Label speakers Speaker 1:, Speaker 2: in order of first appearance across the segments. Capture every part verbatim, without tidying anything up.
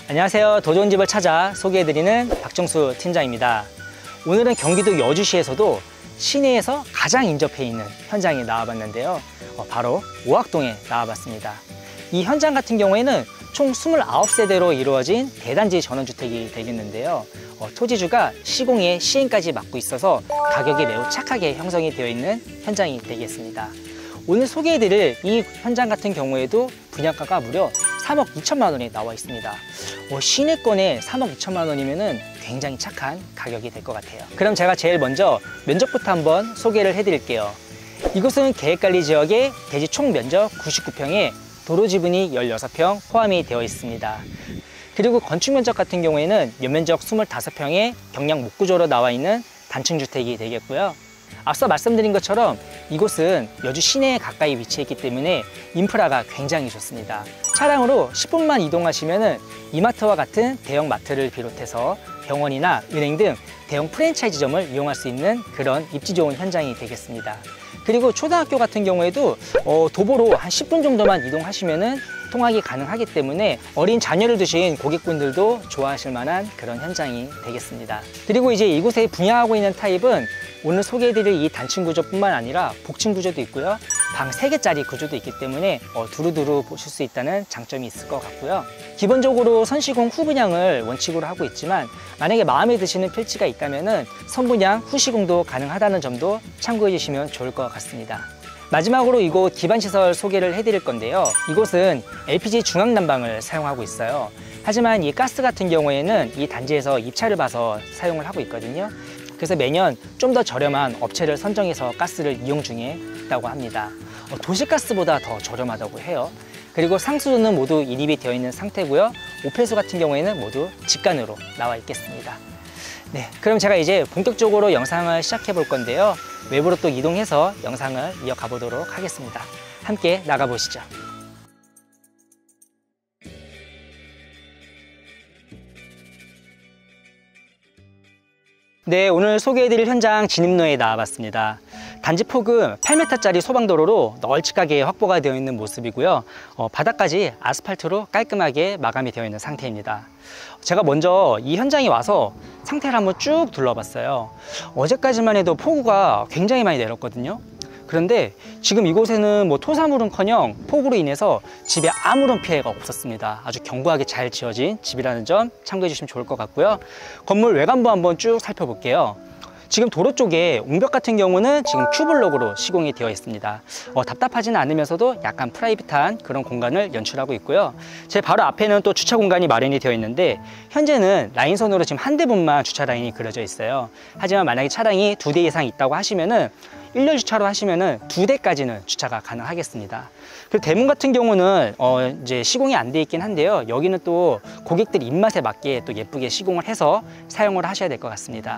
Speaker 1: 안녕하세요. 더 좋은 집을 찾아 소개해드리는 박정수 팀장입니다. 오늘은 경기도 여주시에서도 시내에서 가장 인접해 있는 현장에 나와봤는데요. 어, 바로 오학동에 나와봤습니다. 이 현장 같은 경우에는 총 이십구 세대로 이루어진 대단지 전원주택이 되겠는데요. 어, 토지주가 시공에 시행까지 맡고 있어서 가격이 매우 착하게 형성이 되어 있는 현장이 되겠습니다. 오늘 소개해드릴 이 현장 같은 경우에도 분양가가 무려 삼억 이천만 원에 나와 있습니다. 어, 시내권에 삼억 이천만 원이면은 굉장히 착한 가격이 될 것 같아요. 그럼 제가 제일 먼저 면적부터 한번 소개를 해드릴게요. 이곳은 계획관리지역의 대지 총 면적 구십구 평에 도로 지분이 열여섯 평 포함이 되어 있습니다. 그리고 건축 면적 같은 경우에는 연면적 이십오 평에 경량 목구조로 나와 있는 단층주택이 되겠고요. 앞서 말씀드린 것처럼 이곳은 여주 시내에 가까이 위치했기 때문에 인프라가 굉장히 좋습니다. 차량으로 십 분만 이동하시면 이마트와 같은 대형 마트를 비롯해서 병원이나 은행 등 대형 프랜차이즈점을 이용할 수 있는 그런 입지 좋은 현장이 되겠습니다. 그리고 초등학교 같은 경우에도 어, 도보로 한 십 분 정도만 이동하시면 통학이 가능하기 때문에 어린 자녀를 두신 고객분들도 좋아하실 만한 그런 현장이 되겠습니다. 그리고 이제 이곳에 분양하고 있는 타입은 오늘 소개해드릴 이 단층 구조뿐만 아니라 복층 구조도 있고요. 방 세 개짜리 구조도 있기 때문에 어, 두루두루 보실 수 있다는 장점이 있을 것 같고요. 기본적으로 선시공 후분양을 원칙으로 하고 있지만 만약에 마음에 드시는 필지가 있다면 선분양 후시공도 가능하다는 점도 참고해 주시면 좋을 것 같습니다. 마지막으로 이곳 기반시설 소개를 해드릴 건데요. 이곳은 엘피지 중앙난방을 사용하고 있어요. 하지만 이 가스 같은 경우에는 이 단지에서 입찰을 봐서 사용을 하고 있거든요. 그래서 매년 좀 더 저렴한 업체를 선정해서 가스를 이용 중에 있다고 합니다. 어, 도시가스보다 더 저렴하다고 해요. 그리고 상수도는 모두 인입이 되어 있는 상태고요. 오폐수 같은 경우에는 모두 직관으로 나와 있겠습니다. 네, 그럼 제가 이제 본격적으로 영상을 시작해 볼 건데요. 외부로 또 이동해서 영상을 이어가 보도록 하겠습니다. 함께 나가보시죠. 네, 오늘 소개해드릴 현장 진입로에 나와봤습니다. 단지 폭은 팔 미터짜리 소방도로로 널찍하게 확보가 되어 있는 모습이고요. 어, 바닥까지 아스팔트로 깔끔하게 마감이 되어 있는 상태입니다. 제가 먼저 이 현장에 와서 상태를 한번 쭉 둘러봤어요. 어제까지만 해도 폭우가 굉장히 많이 내렸거든요. 그런데 지금 이곳에는 뭐 토사물은커녕 폭우로 인해서 집에 아무런 피해가 없었습니다. 아주 견고하게 잘 지어진 집이라는 점 참고해 주시면 좋을 것 같고요. 건물 외관부 한번 쭉 살펴볼게요. 지금 도로 쪽에 옹벽 같은 경우는 지금 큐블록으로 시공이 되어 있습니다. 어, 답답하지는 않으면서도 약간 프라이빗한 그런 공간을 연출하고 있고요. 제 바로 앞에는 또 주차 공간이 마련이 되어 있는데 현재는 라인선으로 지금 한 대분만 주차 라인이 그려져 있어요. 하지만 만약에 차량이 두 대 이상 있다고 하시면은 일렬 주차로 하시면은 두 대까지는 주차가 가능하겠습니다. 그리고 대문 같은 경우는 어 이제 시공이 안 돼 있긴 한데요. 여기는 또 고객들 입맛에 맞게 또 예쁘게 시공을 해서 사용을 하셔야 될 것 같습니다.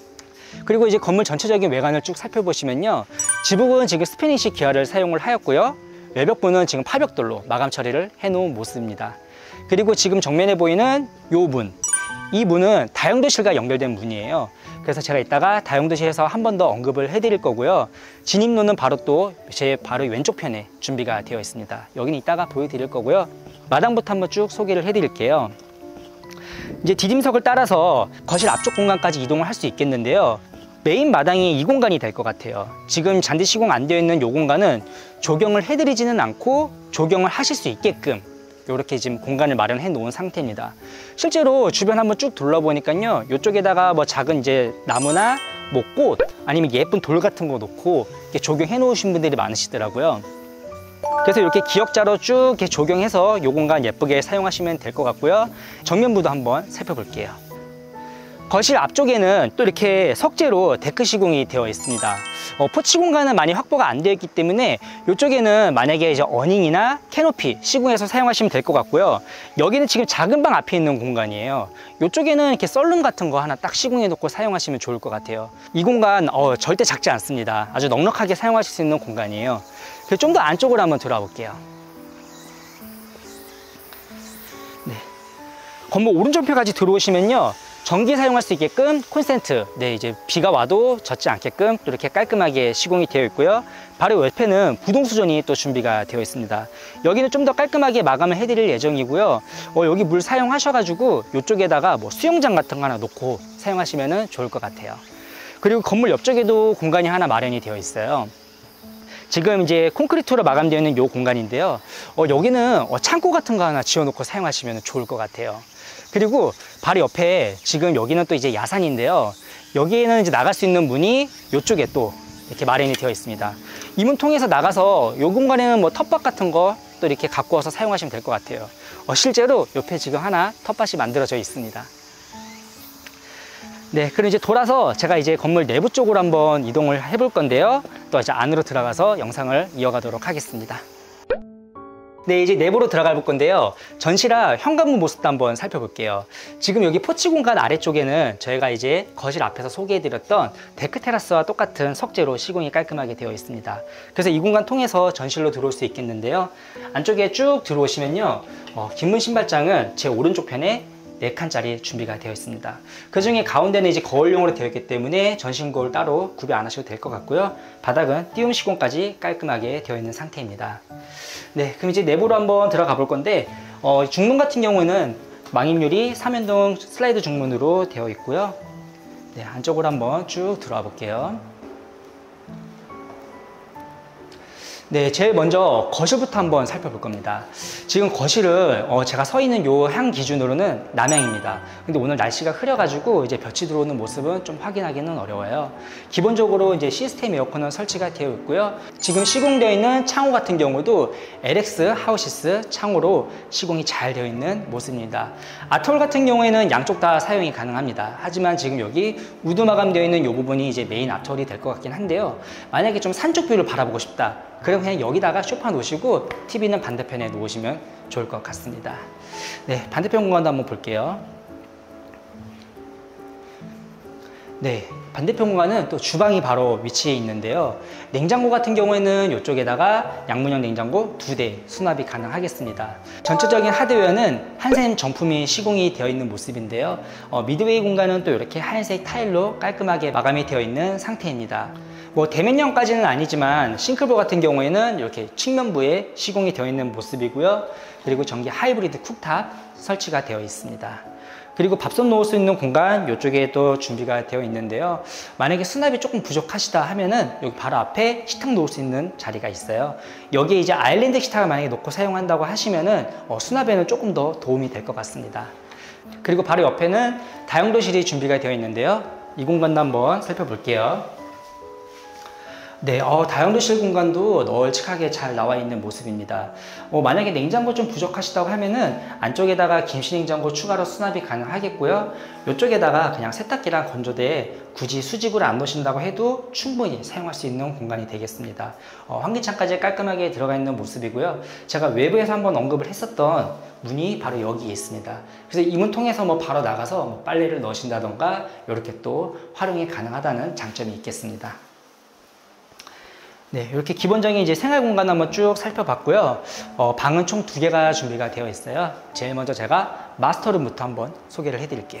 Speaker 1: 그리고 이제 건물 전체적인 외관을 쭉 살펴보시면요. 지붕은 지금 스페니쉬 기아를 사용을 하였고요. 외벽부는 지금 파벽돌로 마감 처리를 해 놓은 모습입니다. 그리고 지금 정면에 보이는 요 문, 이 문은 다용도실과 연결된 문이에요. 그래서 제가 이따가 다용도실에서 한 번 더 언급을 해드릴 거고요. 진입로는 바로 또 제 바로 왼쪽 편에 준비가 되어 있습니다. 여기는 이따가 보여드릴 거고요. 마당부터 한번 쭉 소개를 해드릴게요. 이제 디딤석을 따라서 거실 앞쪽 공간까지 이동을 할 수 있겠는데요. 메인 마당이 이 공간이 될 것 같아요. 지금 잔디 시공 안 되어 있는 이 공간은 조경을 해드리지는 않고 조경을 하실 수 있게끔 이렇게 지금 공간을 마련해 놓은 상태입니다. 실제로 주변 한번 쭉 둘러보니까요. 이쪽에다가 뭐 작은 이제 나무나 뭐 꽃 아니면 예쁜 돌 같은 거 놓고 이렇게 조경해 놓으신 분들이 많으시더라고요. 그래서 이렇게 기역자로 쭉 이렇게 조경해서 이 공간 예쁘게 사용하시면 될 것 같고요. 정면부도 한번 살펴볼게요. 거실 앞쪽에는 또 이렇게 석재로 데크 시공이 되어 있습니다. 어, 포치 공간은 많이 확보가 안 되어 있기 때문에 이쪽에는 만약에 이제 어닝이나 캐노피 시공해서 사용하시면 될 것 같고요. 여기는 지금 작은 방 앞에 있는 공간이에요. 이쪽에는 이렇게 썰룸 같은 거 하나 딱 시공해 놓고 사용하시면 좋을 것 같아요. 이 공간 어, 절대 작지 않습니다. 아주 넉넉하게 사용하실 수 있는 공간이에요. 좀 더 안쪽으로 한번 들어가 볼게요. 네. 건물 오른쪽편까지 들어오시면요. 전기 사용할 수 있게끔 콘센트, 네, 이제 비가 와도 젖지 않게끔 또 이렇게 깔끔하게 시공이 되어 있고요. 바로 옆에는 부동수전이 또 준비가 되어 있습니다. 여기는 좀 더 깔끔하게 마감을 해드릴 예정이고요. 어, 여기 물 사용하셔가지고 이쪽에다가 뭐 수영장 같은 거 하나 놓고 사용하시면 좋을 것 같아요. 그리고 건물 옆쪽에도 공간이 하나 마련이 되어 있어요. 지금 이제 콘크리트로 마감되어 있는 이 공간인데요. 어, 여기는 어, 창고 같은 거 하나 지어놓고 사용하시면 좋을 것 같아요. 그리고 바로 옆에 지금 여기는 또 이제 야산인데요. 여기에는 이제 나갈 수 있는 문이 이쪽에 또 이렇게 마련이 되어 있습니다. 이 문 통해서 나가서 이 공간에는 뭐 텃밭 같은 거 또 이렇게 갖고 와서 사용하시면 될 것 같아요. 어, 실제로 옆에 지금 하나 텃밭이 만들어져 있습니다. 네, 그럼 이제 돌아서 제가 이제 건물 내부 쪽으로 한번 이동을 해볼 건데요. 또 이제 안으로 들어가서 영상을 이어가도록 하겠습니다. 네, 이제 내부로 들어가 볼 건데요. 전실화 현관문 모습도 한번 살펴볼게요. 지금 여기 포치 공간 아래쪽에는 저희가 이제 거실 앞에서 소개해드렸던 데크 테라스와 똑같은 석재로 시공이 깔끔하게 되어 있습니다. 그래서 이 공간 통해서 전실로 들어올 수 있겠는데요. 안쪽에 쭉 들어오시면요, 어, 긴문 신발장은 제 오른쪽 편에 네 칸짜리 준비가 되어 있습니다. 그 중에 가운데는 이제 거울용으로 되어 있기 때문에 전신 거울 따로 구비 안 하셔도 될 것 같고요. 바닥은 띄움 시공까지 깔끔하게 되어 있는 상태입니다. 네, 그럼 이제 내부로 한번 들어가 볼 건데, 어, 중문 같은 경우에는 망임유리 삼연동 슬라이드 중문으로 되어 있고요. 네, 안쪽으로 한번 쭉 들어와 볼게요. 네, 제일 먼저 거실부터 한번 살펴볼 겁니다. 지금 거실은 어 제가 서 있는 요 향 기준으로는 남향입니다. 근데 오늘 날씨가 흐려가지고 이제 볕이 들어오는 모습은 좀 확인하기는 어려워요. 기본적으로 이제 시스템 에어컨은 설치가 되어 있고요. 지금 시공되어 있는 창호 같은 경우도 엘엑스 하우시스 창호로 시공이 잘 되어 있는 모습입니다. 아트홀 같은 경우에는 양쪽 다 사용이 가능합니다. 하지만 지금 여기 우드 마감되어 있는 이 부분이 이제 메인 아트홀이 될 것 같긴 한데요. 만약에 좀 산쪽 뷰를 바라보고 싶다, 그럼 그냥 여기다가 소파 놓으시고 티비는 반대편에 놓으시면 좋을 것 같습니다. 네, 반대편 공간도 한번 볼게요. 네, 반대편 공간은 또 주방이 바로 위치해 있는데요. 냉장고 같은 경우에는 이쪽에다가 양문형 냉장고 두 대 수납이 가능하겠습니다. 전체적인 하드웨어는 한샘 정품이 시공이 되어 있는 모습인데요. 어, 미드웨이 공간은 또 이렇게 하얀색 타일로 깔끔하게 마감이 되어 있는 상태입니다. 뭐 대면형까지는 아니지만 싱크볼 같은 경우에는 이렇게 측면부에 시공이 되어 있는 모습이고요. 그리고 전기 하이브리드 쿡탑 설치가 되어 있습니다. 그리고 밥솥 놓을 수 있는 공간 이쪽에 또 준비가 되어 있는데요. 만약에 수납이 조금 부족하시다 하면은 여기 바로 앞에 식탁 놓을 수 있는 자리가 있어요. 여기에 이제 아일랜드 식탁을 만약에 놓고 사용한다고 하시면은 어, 수납에는 조금 더 도움이 될 것 같습니다. 그리고 바로 옆에는 다용도실이 준비가 되어 있는데요. 이 공간도 한번 살펴볼게요. 네, 어, 다용도실 공간도 널찍하게 잘 나와 있는 모습입니다. 어, 만약에 냉장고 좀 부족하시다고 하면은 안쪽에다가 김치냉장고 추가로 수납이 가능하겠고요. 이쪽에다가 그냥 세탁기랑 건조대에 굳이 수직으로 안 놓으신다고 해도 충분히 사용할 수 있는 공간이 되겠습니다. 어, 환기창까지 깔끔하게 들어가 있는 모습이고요. 제가 외부에서 한번 언급을 했었던 문이 바로 여기에 있습니다. 그래서 이 문 통해서 뭐 바로 나가서 뭐 빨래를 넣으신다던가 이렇게 또 활용이 가능하다는 장점이 있겠습니다. 네, 이렇게 기본적인 이제 생활 공간 한번 쭉 살펴봤고요. 어, 방은 총 두 개가 준비가 되어 있어요. 제일 먼저 제가 마스터룸부터 한번 소개를 해드릴게요.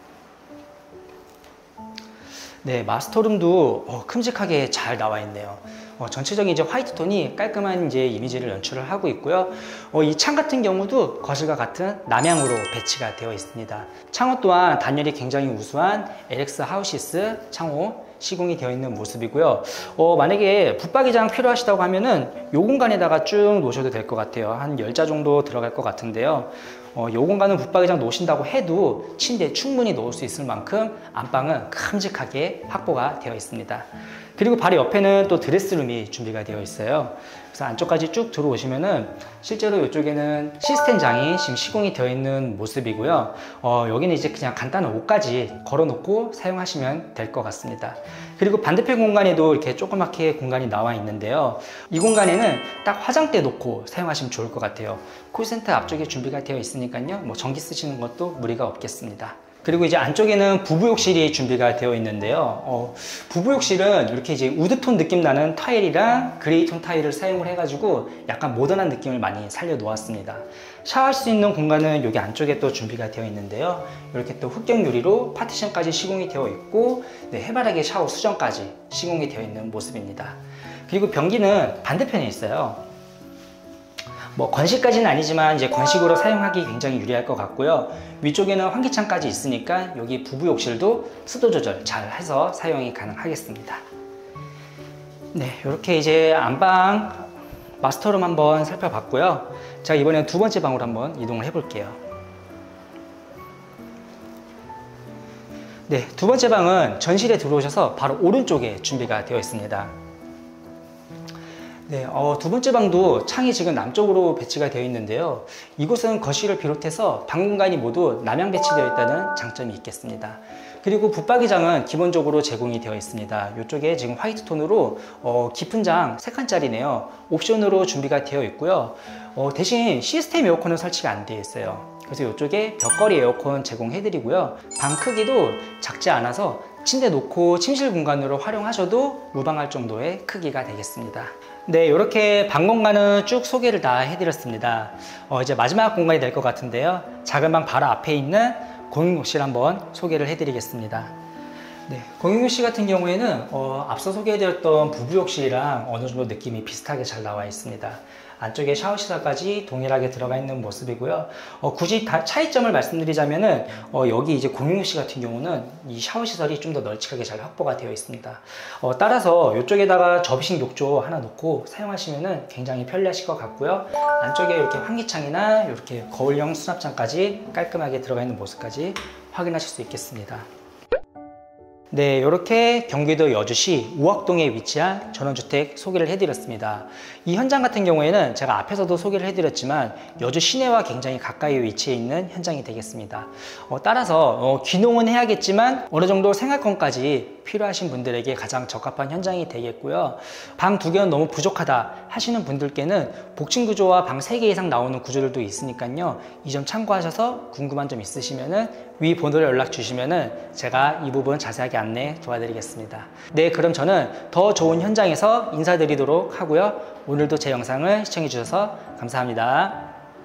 Speaker 1: 네, 마스터룸도 어, 큼직하게 잘 나와 있네요. 어, 전체적인 이제 화이트 톤이 깔끔한 이제 이미지를 연출을 하고 있고요. 어, 이 창 같은 경우도 거실과 같은 남향으로 배치가 되어 있습니다. 창호 또한 단열이 굉장히 우수한 엘엑스 하우시스 창호 시공이 되어 있는 모습이고요. 어, 만약에 붙박이장 필요하시다고 하면은 요 공간에다가 쭉 놓으셔도 될 것 같아요. 한 열 자 정도 들어갈 것 같은데요. 어, 요 공간은 붙박이장 놓으신다고 해도 침대에 충분히 놓을 수 있을 만큼 안방은 큼직하게 확보가 되어 있습니다. 그리고 바로 옆에는 또 드레스룸이 준비가 되어 있어요. 그래서 안쪽까지 쭉 들어오시면은 실제로 이쪽에는 시스템장이 지금 시공이 되어 있는 모습이고요. 어, 여기는 이제 그냥 간단한 옷까지 걸어 놓고 사용하시면 될 것 같습니다. 그리고 반대편 공간에도 이렇게 조그맣게 공간이 나와 있는데요. 이 공간에는 딱 화장대 놓고 사용하시면 좋을 것 같아요. 콜센터 앞쪽에 준비가 되어 있으니까요. 뭐 전기 쓰시는 것도 무리가 없겠습니다. 그리고 이제 안쪽에는 부부욕실이 준비가 되어 있는데요. 어, 부부욕실은 이렇게 이제 우드톤 느낌 나는 타일이랑 그레이톤 타일을 사용을 해가지고 약간 모던한 느낌을 많이 살려 놓았습니다. 샤워할 수 있는 공간은 여기 안쪽에 또 준비가 되어 있는데요. 이렇게 또 흑경 유리로 파티션까지 시공이 되어 있고, 네, 해바라기 샤워 수전까지 시공이 되어 있는 모습입니다. 그리고 변기는 반대편에 있어요. 뭐 건식까지는 아니지만 이제 건식으로 사용하기 굉장히 유리할 것 같고요. 위쪽에는 환기창까지 있으니까 여기 부부욕실도 습도 조절 잘 해서 사용이 가능하겠습니다. 네, 이렇게 이제 안방 마스터룸 한번 살펴봤고요. 자, 이번엔 두 번째 방으로 한번 이동을 해 볼게요. 네, 두 번째 방은 전실에 들어오셔서 바로 오른쪽에 준비가 되어 있습니다. 네, 어, 두 번째 방도 창이 지금 남쪽으로 배치가 되어 있는데요. 이곳은 거실을 비롯해서 방 공간이 모두 남향 배치되어 있다는 장점이 있겠습니다. 그리고 붙박이장은 기본적으로 제공이 되어 있습니다. 이쪽에 지금 화이트 톤으로 어, 깊은 장 세 칸짜리네요. 옵션으로 준비가 되어 있고요. 어, 대신 시스템 에어컨은 설치가 안 되어 있어요. 그래서 이쪽에 벽걸이 에어컨 제공해 드리고요. 방 크기도 작지 않아서 침대 놓고 침실 공간으로 활용하셔도 무방할 정도의 크기가 되겠습니다. 네, 이렇게 방 공간은 쭉 소개를 다 해드렸습니다. 어, 이제 마지막 공간이 될 것 같은데요. 작은 방 바로 앞에 있는 공용욕실 한번 소개를 해드리겠습니다. 네, 공용욕실 같은 경우에는 어, 앞서 소개해드렸던 부부욕실이랑 어느 정도 느낌이 비슷하게 잘 나와 있습니다. 안쪽에 샤워시설까지 동일하게 들어가 있는 모습이고요. 어, 굳이 다 차이점을 말씀드리자면은 어, 여기 이제 공용욕실 같은 경우는 이 샤워시설이 좀 더 널찍하게 잘 확보가 되어 있습니다. 어, 따라서 이쪽에다가 접이식 욕조 하나 놓고 사용하시면은 굉장히 편리하실 것 같고요. 안쪽에 이렇게 환기창이나 이렇게 거울형 수납장까지 깔끔하게 들어가 있는 모습까지 확인하실 수 있겠습니다. 네, 이렇게 경기도 여주시 우악동에 위치한 전원주택 소개를 해드렸습니다. 이 현장 같은 경우에는 제가 앞에서도 소개를 해드렸지만 여주 시내와 굉장히 가까이 위치해 있는 현장이 되겠습니다. 어, 따라서 어, 귀농은 해야겠지만 어느 정도 생활권까지 필요하신 분들에게 가장 적합한 현장이 되겠고요. 방 두 개는 너무 부족하다 하시는 분들께는 복층 구조와 방 세 개 이상 나오는 구조들도 있으니까요. 이 점 참고하셔서 궁금한 점 있으시면은 위 번호로 연락 주시면은 제가 이 부분 자세하게 안내 도와드리겠습니다. 네, 그럼 저는 더 좋은 현장에서 인사드리도록 하고요. 오늘도 제 영상을 시청해 주셔서 감사합니다.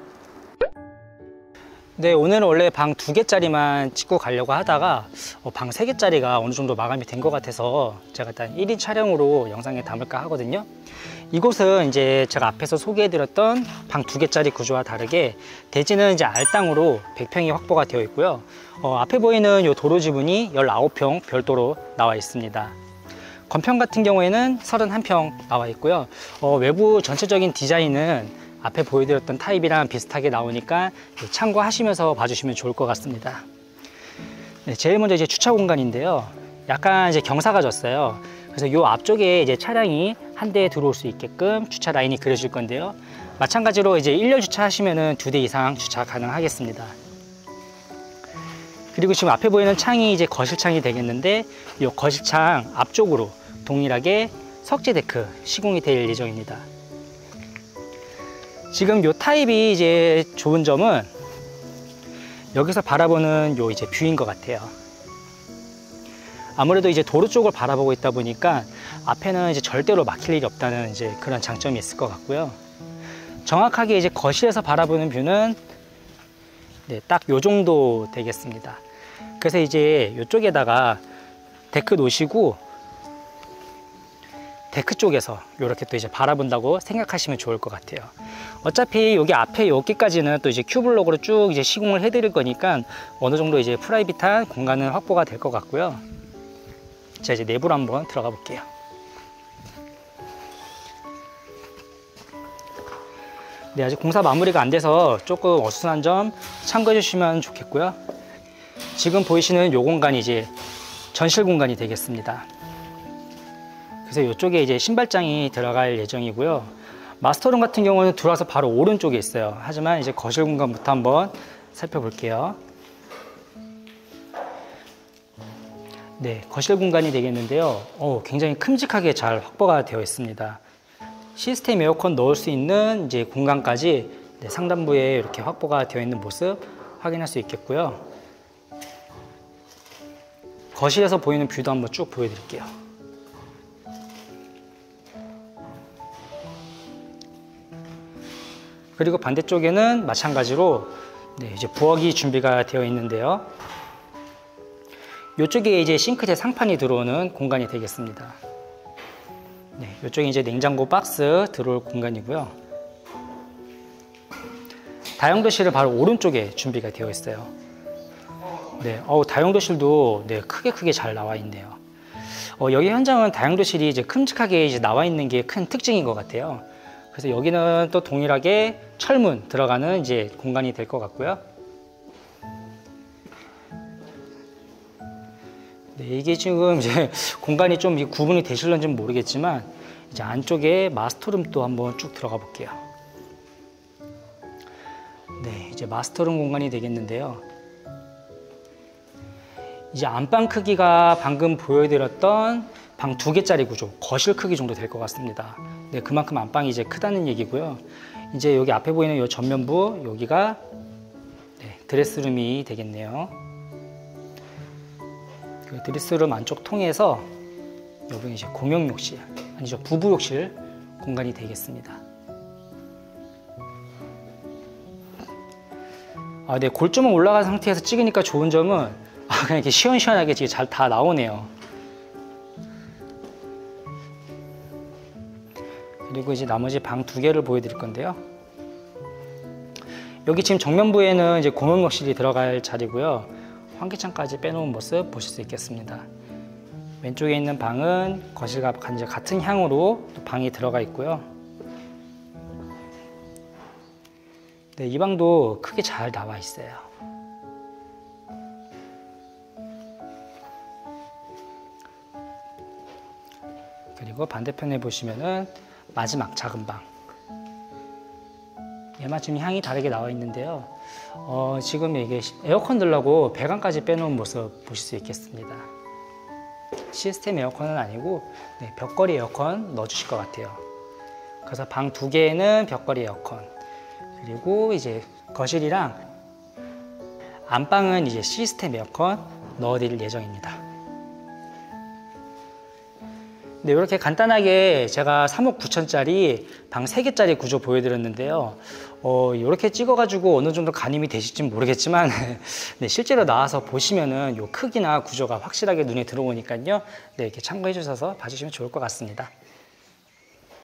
Speaker 1: 네, 오늘은 원래 방 두 개짜리만 찍고 가려고 하다가 어, 방 세 개짜리가 어느 정도 마감이 된 것 같아서 제가 일단 일 인 촬영으로 영상에 담을까 하거든요. 이곳은 이제 제가 앞에서 소개해드렸던 방 두 개짜리 구조와 다르게 대지는 이제 알땅으로 백 평이 확보가 되어 있고요. 어, 앞에 보이는 이 도로 지분이 십구 평 별도로 나와 있습니다. 건평 같은 경우에는 삼십일 평 나와 있고요. 어, 외부 전체적인 디자인은 앞에 보여드렸던 타입이랑 비슷하게 나오니까 참고하시면서 봐주시면 좋을 것 같습니다. 네, 제일 먼저 이제 주차 공간인데요. 약간 이제 경사가 졌어요. 그래서 이 앞쪽에 이제 차량이 한 대 들어올 수 있게끔 주차 라인이 그려질 건데요. 마찬가지로 이제 일렬 주차하시면은 두 대 이상 주차 가능하겠습니다. 그리고 지금 앞에 보이는 창이 이제 거실창이 되겠는데 이 거실창 앞쪽으로 동일하게 석재 데크 시공이 될 예정입니다. 지금 이 타입이 이제 좋은 점은 여기서 바라보는 요 이제 뷰인 것 같아요. 아무래도 이제 도로 쪽을 바라보고 있다 보니까 앞에는 이제 절대로 막힐 일이 없다는 이제 그런 장점이 있을 것 같고요. 정확하게 이제 거실에서 바라보는 뷰는 네, 딱 요 정도 되겠습니다. 그래서 이제 이쪽에다가 데크 놓으시고 데크 쪽에서 이렇게 또 이제 바라본다고 생각하시면 좋을 것 같아요. 어차피 여기 앞에 여기까지는 또 이제 큐블럭으로 쭉 이제 시공을 해드릴 거니까 어느 정도 이제 프라이빗한 공간은 확보가 될 것 같고요. 자, 이제 내부로 한번 들어가 볼게요. 네, 아직 공사 마무리가 안 돼서 조금 어수선한 점 참고해 주시면 좋겠고요. 지금 보이시는 요 공간이 이제 전실 공간이 되겠습니다. 그래서 이쪽에 이제 신발장이 들어갈 예정이고요. 마스터룸 같은 경우는 들어와서 바로 오른쪽에 있어요. 하지만 이제 거실 공간부터 한번 살펴볼게요. 네, 거실 공간이 되겠는데요. 오, 굉장히 큼직하게 잘 확보가 되어 있습니다. 시스템 에어컨 넣을 수 있는 이제 공간까지 네, 상단부에 이렇게 확보가 되어 있는 모습 확인할 수 있겠고요. 거실에서 보이는 뷰도 한번 쭉 보여드릴게요. 그리고 반대쪽에는 마찬가지로 네, 이제 부엌이 준비가 되어 있는데요. 이쪽에 이제 싱크대 상판이 들어오는 공간이 되겠습니다. 네, 이쪽에 이제 냉장고 박스 들어올 공간이고요. 다용도실은 바로 오른쪽에 준비가 되어 있어요. 네, 어, 다용도실도 네, 크게 크게 잘 나와 있네요. 어, 여기 현장은 다용도실이 이제 큼직하게 이제 나와 있는 게 큰 특징인 것 같아요. 그래서 여기는 또 동일하게 철문 들어가는 이제 공간이 될 것 같고요. 네, 이게 지금 이제 공간이 좀 구분이 되실런지는 모르겠지만 이제 안쪽에 마스터룸도 한번 쭉 들어가 볼게요. 네, 이제 마스터룸 공간이 되겠는데요. 이제 안방 크기가 방금 보여드렸던 방 두 개짜리 구조, 거실 크기 정도 될 것 같습니다. 네, 그만큼 안방이 이제 크다는 얘기고요. 이제 여기 앞에 보이는 이 전면부, 여기가 네, 드레스룸이 되겠네요. 그 드레스룸 안쪽 통해서 여기 이제 공용 욕실, 아니죠, 부부 욕실 공간이 되겠습니다. 아, 네, 골조망 올라간 상태에서 찍으니까 좋은 점은 아, 그냥 이렇게 시원시원하게 잘 다 나오네요. 그리고 이제 나머지 방 두 개를 보여드릴 건데요. 여기 지금 정면부에는 이제 공용 욕실이 들어갈 자리고요. 환기창까지 빼놓은 모습 보실 수 있겠습니다. 왼쪽에 있는 방은 거실과 같은 향으로 또 방이 들어가 있고요. 네, 이 방도 크게 잘 나와 있어요. 그리고 반대편에 보시면은 마지막 작은 방. 얘만 지금 향이 다르게 나와 있는데요. 어, 지금 이게 에어컨 들라고 배관까지 빼놓은 모습 보실 수 있겠습니다. 시스템 에어컨은 아니고 네, 벽걸이 에어컨 넣어주실 것 같아요. 그래서 방 두 개에는 벽걸이 에어컨, 그리고 이제 거실이랑 안방은 이제 시스템 에어컨 넣어드릴 예정입니다. 네, 이렇게 간단하게 제가 삼억 구천짜리 방 세 개짜리 구조 보여드렸는데요. 어, 이렇게 찍어가지고 어느 정도 가늠이 되실지 모르겠지만 네, 실제로 나와서 보시면은 요 크기나 구조가 확실하게 눈에 들어오니까요. 네, 이렇게 참고해 주셔서 봐주시면 좋을 것 같습니다.